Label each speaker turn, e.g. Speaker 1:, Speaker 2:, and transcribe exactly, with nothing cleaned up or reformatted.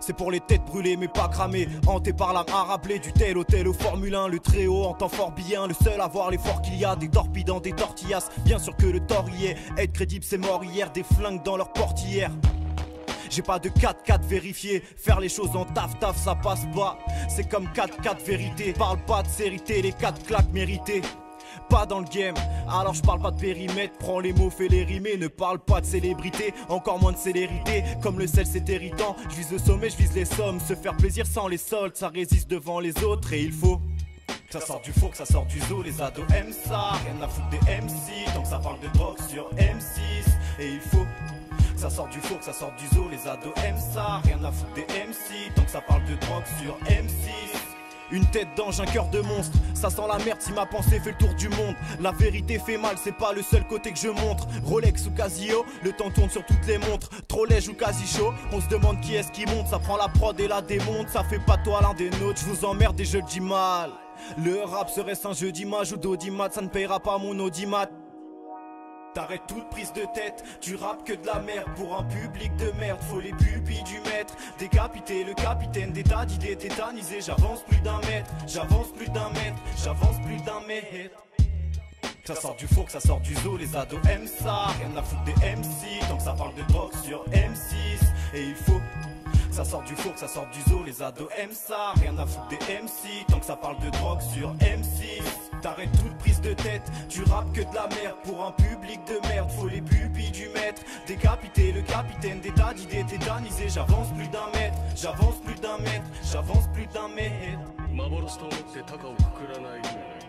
Speaker 1: C'est pour les têtes brûlées mais pas cramées, hanté par l'âme à rappeler. Du tel au tel au Formule un, le très haut entend fort bien. Le seul à voir l'effort qu'il y a, des torpilles dans des tortillas. Bien sûr que le tort y est, être crédible c'est mort hier. Des flingues dans leur portière. J'ai pas de quatre quatre vérifié, faire les choses en taf taf ça passe pas. C'est comme quatre quatre vérités, parle pas de sérité, les quatre claques méritées. Pas dans le game, alors je parle pas de périmètre. Prends les mots, fais les rimer, ne parle pas de célébrité. Encore moins de célérité, comme le sel c'est irritant. Je vise le sommet, je vise les sommes. Se faire plaisir sans les soldes, ça résiste devant les autres. Et il faut que ça sorte du four, que ça sorte du zoo. Les ados aiment ça, rien à foutre des M C. Donc ça parle de drogue sur M six. Et il faut que ça sorte du four, que ça sorte du zoo. Les ados aiment ça, rien à foutre des M C. Donc ça parle de drogue sur M six. Une tête d'ange, un cœur de monstre. Ça sent la merde si ma pensée fait le tour du monde. La vérité fait mal, c'est pas le seul côté que je montre. Rolex ou Casio, le temps tourne sur toutes les montres. Trop léger ou quasi chaud, on se demande qui est-ce qui monte. Ça prend la prod et la démonte, ça fait pas toi l'un des nôtres. Je vous emmerde et je le dis mal. Le rap serait-ce un jeu d'image ou d'audimat? Ça ne payera pas mon audimat. T'arrêtes toute prise de tête, tu rappes que de la merde. Pour un public de merde, faut les pupilles du maître. Décapité, le capitaine d'état d'idées tétanisé. J'avance plus d'un mètre, j'avance plus d'un mètre, j'avance plus d'un mètre. Que ça sort du four, que ça sort du zoo, les ados aiment ça. Rien à foutre des M C, donc ça parle de drogue sur M six. Et il faut que ça sort du four, que ça sort du zoo, les ados aiment ça. Rien à foutre des M C, tant que ça parle de drogue sur M six. T'arrêtes toute prise de tête, tu rappes que de la merde. Pour un public de merde, faut les pupilles du maître. Décapité, le capitaine d'état d'idées tétanisé. J'avance plus d'un mètre, j'avance plus d'un mètre, j'avance plus d'un mètre.